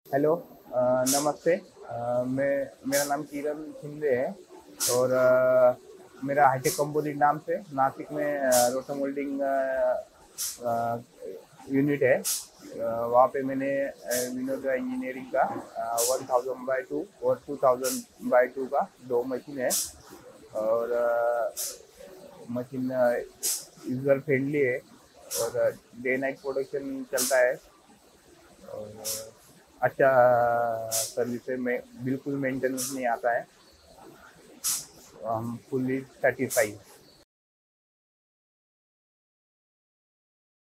Hello. नमस्ते। मेरा नाम किरण शिंदे है और मेरा हाईटेक कंपोजिट नाम से नासिक में रोटो मोल्डिंग यूनिट है। वहाँ पे मैंने विनोदा इंजीनियरिंग का 1000/2 और 2000/2 का दो मशीन है। और मशीन यूज़र फ्रेंडली है और डे नाइट प्रोडक्शन चलता है। और अच्छा सर्विस है, में बिल्कुल मेंटेनेंस नहीं आता है। हम फुल्ली सेटिस्फाइड।